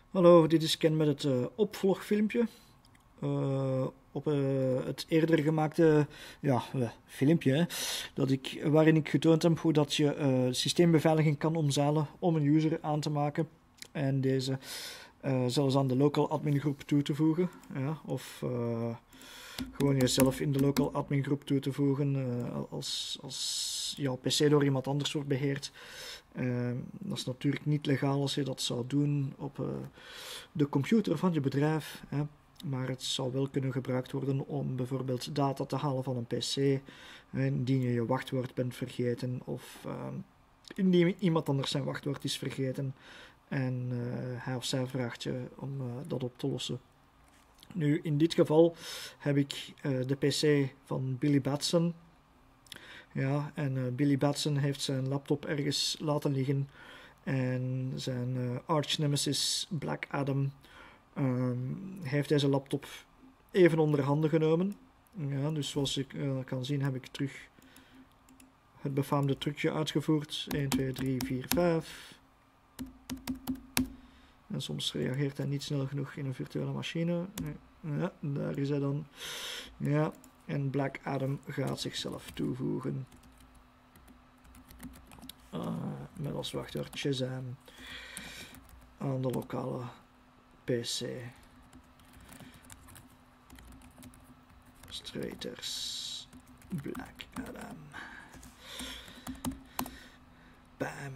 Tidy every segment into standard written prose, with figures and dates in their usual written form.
Hallo, dit is Ken met het opvolgfilmpje op het eerder gemaakte filmpje waarin ik getoond heb hoe dat je systeembeveiliging kan omzeilen om een user aan te maken en deze zelfs aan de local admin groep toe te voegen, ja, of gewoon jezelf in de local admin groep toe te voegen als jouw pc door iemand anders wordt beheerd. Dat is natuurlijk niet legaal als je dat zou doen op de computer van je bedrijf, hè. Maar het zou wel kunnen gebruikt worden om bijvoorbeeld data te halen van een pc, indien je je wachtwoord bent vergeten of indien iemand anders zijn wachtwoord is vergeten en hij of zij vraagt je om dat op te lossen. Nu, in dit geval heb ik de pc van Billy Batson. Ja, en Billy Batson heeft zijn laptop ergens laten liggen en zijn arch nemesis Black Adam heeft deze laptop even onder handen genomen. Ja, dus zoals ik kan zien heb ik terug het befaamde trucje uitgevoerd. 1, 2, 3, 4, 5. En soms reageert hij niet snel genoeg in een virtuele machine. Ja, daar is hij dan. Ja, en Black Adam gaat zichzelf toevoegen. Met als wachtwoord Shazam aan de lokale PC. Straighters Black Adam. Bam.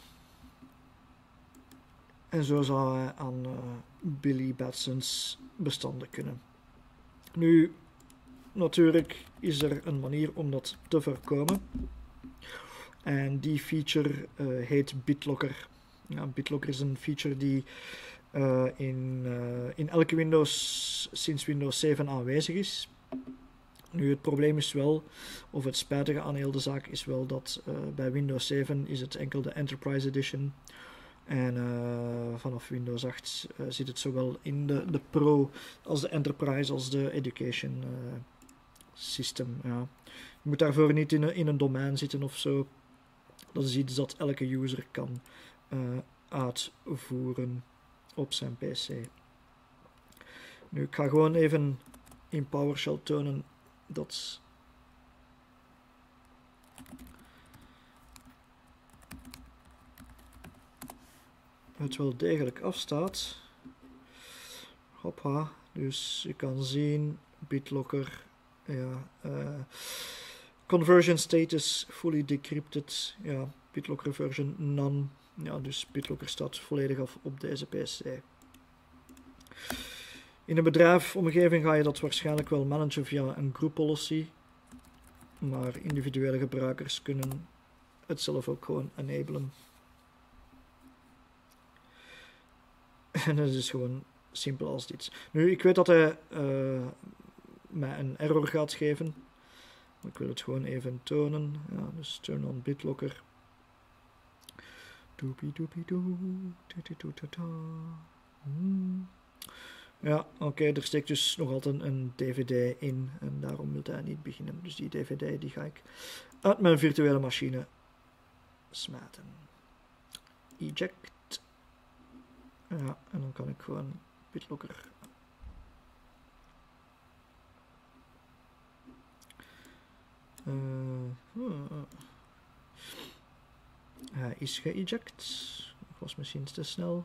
En zo zou hij aan Billy Batson's bestanden kunnen. Nu, natuurlijk is er een manier om dat te voorkomen. En die feature heet BitLocker. Ja, BitLocker is een feature die in elke Windows sinds Windows 7 aanwezig is. Nu, het probleem is wel, of het spijtige aan heel de zaak is wel dat bij Windows 7 is het enkel de Enterprise Edition. En vanaf Windows 8 zit het zowel in de Pro als de Enterprise als de Education System. Ja. Je moet daarvoor niet in een domein zitten of zo. Dat is iets dat elke user kan uitvoeren op zijn PC. Nu, ik ga gewoon even in PowerShell tonen dat het wel degelijk afstaat. Hoppa, dus je kan zien BitLocker, ja, conversion status fully decrypted, ja, BitLocker version none, ja, dus BitLocker staat volledig af op deze PC. In een bedrijfomgeving ga je dat waarschijnlijk wel managen via een group policy, maar individuele gebruikers kunnen het zelf ook gewoon enablen. En het is gewoon simpel als dit. Nu, ik weet dat hij mij een error gaat geven. Maar ik wil het gewoon even tonen. Ja, dus turn on BitLocker. Ja, oké, er steekt dus nog altijd een DVD in. En daarom wil hij niet beginnen. Dus die DVD die ga ik uit mijn virtuele machine smijten. Eject. Ja, en dan kan ik gewoon BitLocker. Hij is geëject. Ik was misschien te snel.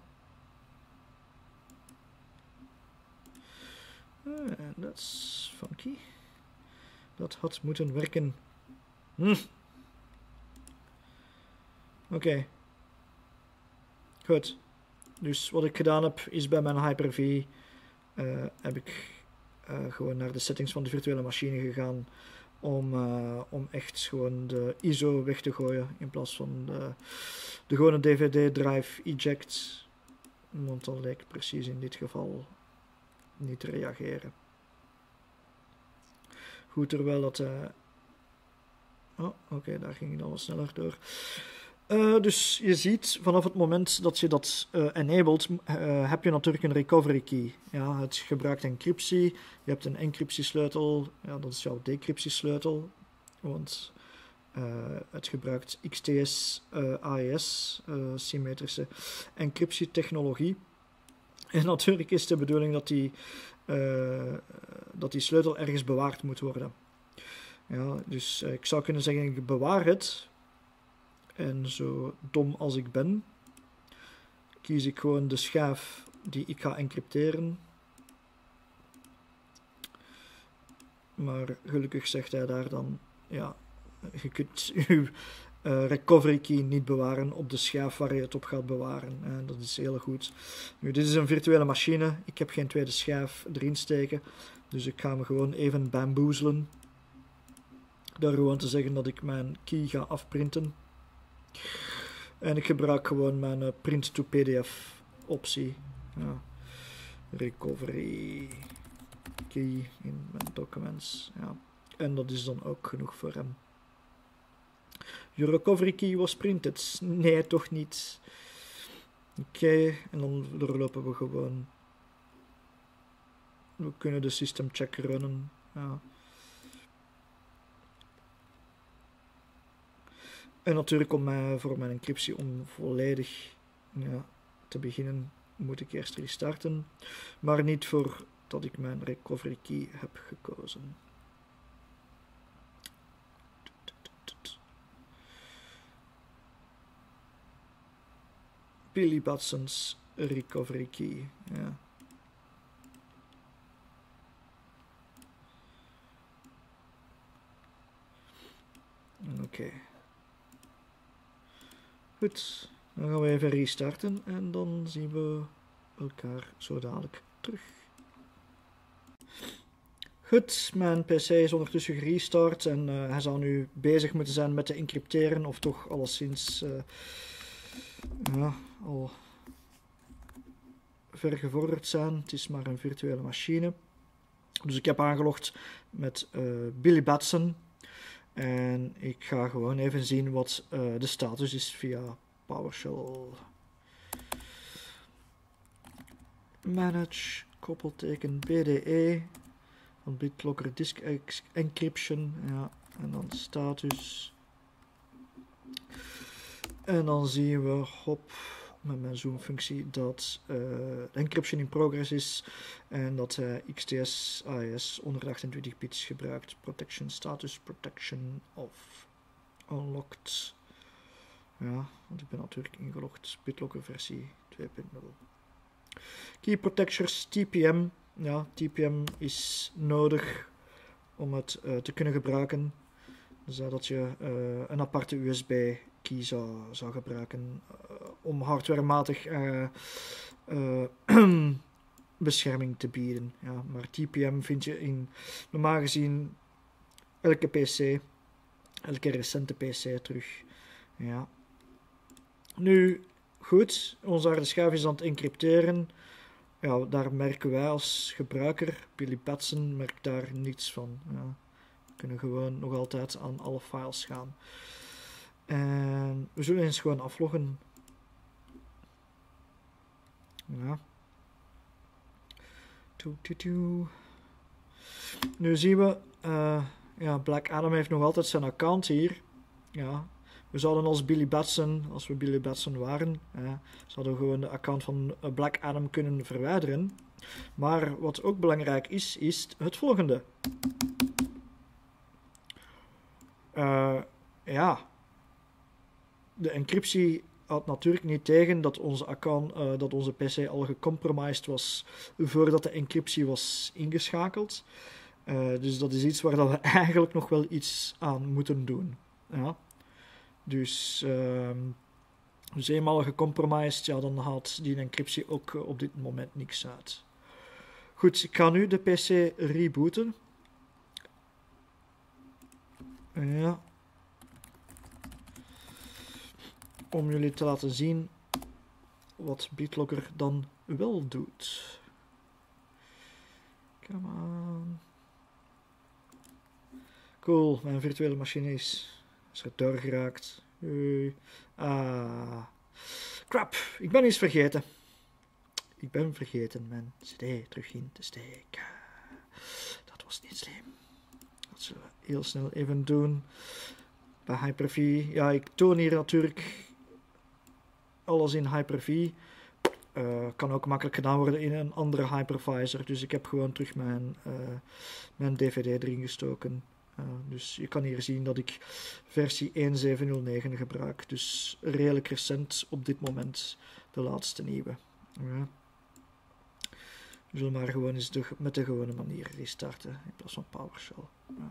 Dat is funky. Dat had moeten werken. Oké. Goed. Dus wat ik gedaan heb, is bij mijn Hyper-V heb ik gewoon naar de settings van de virtuele machine gegaan om echt gewoon de ISO weg te gooien in plaats van de gewone DVD-drive eject. Want dat leek precies in dit geval niet te reageren. Goed, terwijl dat... oké, daar ging het al sneller door. Dus je ziet, vanaf het moment dat je dat enabled, heb je natuurlijk een recovery key. Ja, het gebruikt encryptie. Je hebt een encryptiesleutel. Ja, dat is jouw decryptiesleutel. Want het gebruikt XTS AES, symmetrische encryptietechnologie. En natuurlijk is de bedoeling dat die sleutel ergens bewaard moet worden. Ja, dus ik zou kunnen zeggen, ik bewaar het. En zo dom als ik ben, kies ik gewoon de schijf die ik ga encrypteren. Maar gelukkig zegt hij daar dan, ja, je kunt je recovery key niet bewaren op de schijf waar je het op gaat bewaren. Dat is heel goed. Nu, dit is een virtuele machine. Ik heb geen tweede schijf erin steken. Dus ik ga me gewoon even bamboezelen. Door gewoon te zeggen dat ik mijn key ga afprinten. En ik gebruik gewoon mijn print to PDF optie. Ja. Recovery key in mijn documents. Ja. En dat is dan ook genoeg voor hem. Your recovery key was printed. Nee, toch niet. Oké, en dan doorlopen we gewoon. We kunnen de system check runnen. Ja. En natuurlijk voor mijn encryptie om volledig te beginnen moet ik eerst restarten. Maar niet voordat ik mijn recovery key heb gekozen. Billy Batson's recovery key. Ja. Oké. Goed, dan gaan we even restarten en dan zien we elkaar zo dadelijk terug. Goed, mijn PC is ondertussen gerestart en hij zou nu bezig moeten zijn met te encrypteren, of toch alleszins al ver gevorderd zijn. Het is maar een virtuele machine. Dus ik heb aangelogd met Billy Batson. En ik ga gewoon even zien wat de status is via PowerShell. Manage, koppelteken BDE, van BitLocker Disk Encryption, ja, en dan status. En dan zien we, hop, met mijn zoom-functie, dat de encryption in progress is en dat hij XTS AES 128 bits gebruikt. Protection status, protection off, unlocked. Ja, want ik ben natuurlijk ingelogd. BitLocker versie 2.0. Key protectors, TPM. Ja, TPM is nodig om het te kunnen gebruiken. Dus dat je een aparte USB key zou gebruiken om hardwarematig bescherming te bieden. Ja, maar TPM vind je in normaal gezien elke PC, elke recente PC terug. Ja. Nu, goed, onze harde schijf is aan het encrypteren. Ja, daar merken wij als gebruiker, Billy Batson, merkt daar niets van. Ja. We kunnen gewoon nog altijd aan alle files gaan. En we zullen eens gewoon afloggen. Ja. Nu zien we, Black Adam heeft nog altijd zijn account hier. Ja. We zouden als Billy Batson, als we Billy Batson waren, zouden we gewoon de account van Black Adam kunnen verwijderen. Maar wat ook belangrijk is het volgende. De encryptie houdt natuurlijk niet tegen dat onze account, dat onze PC al gecompromised was voordat de encryptie was ingeschakeld. Dus dat is iets waar dat we eigenlijk nog wel iets aan moeten doen. Ja. Dus eenmaal gecompromised, ja, dan haalt die encryptie ook op dit moment niks uit. Goed, ik ga nu de PC rebooten. Ja. Om jullie te laten zien wat BitLocker dan wel doet. Come on. Cool, mijn virtuele machine is er doorgeraakt. Crap, ik ben iets vergeten. Ik ben vergeten mijn CD terug in te steken. Dat was niet slim. Dat zullen we heel snel even doen. Bij Hyper-V. Ja, ik toon hier natuurlijk alles in Hyper-V. kan ook makkelijk gedaan worden in een andere hypervisor. Dus ik heb gewoon terug mijn DVD erin gestoken. Dus je kan hier zien dat ik versie 1.709 gebruik. Dus redelijk recent op dit moment de laatste nieuwe. Ja. We zullen maar gewoon eens met de gewone manier restarten in plaats van PowerShell. Ja.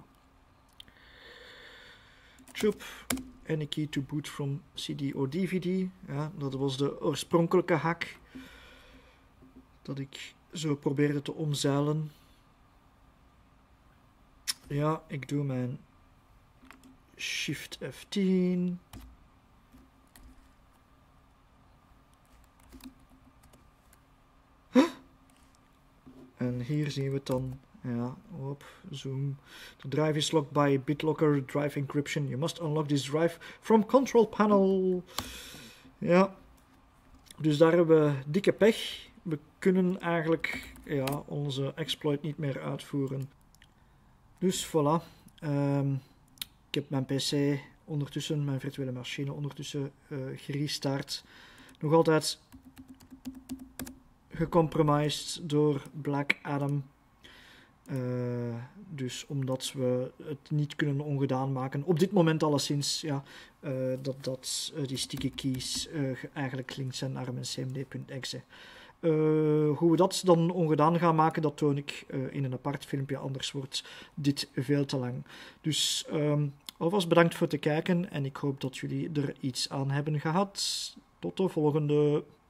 Chup, any key to boot from CD or DVD. Ja, dat was de oorspronkelijke hack dat ik zo probeerde te omzeilen. Ja, ik doe mijn Shift F10. En hier zien we het dan. Ja, op, zoom. The drive is locked by BitLocker drive encryption. You must unlock this drive from control panel. Ja, dus daar hebben we dikke pech. We kunnen eigenlijk onze exploit niet meer uitvoeren. Dus voilà. Ik heb mijn PC ondertussen, mijn virtuele machine ondertussen gerestart. Nog altijd gecompromised door Black Adam. Dus omdat we het niet kunnen ongedaan maken, op dit moment alleszins, die sticky keys eigenlijk gelinkt zijn naar mijn cmd.exe. Hoe we dat dan ongedaan gaan maken, dat toon ik in een apart filmpje, anders wordt dit veel te lang. Dus alvast bedankt voor het kijken en ik hoop dat jullie er iets aan hebben gehad. Tot de volgende!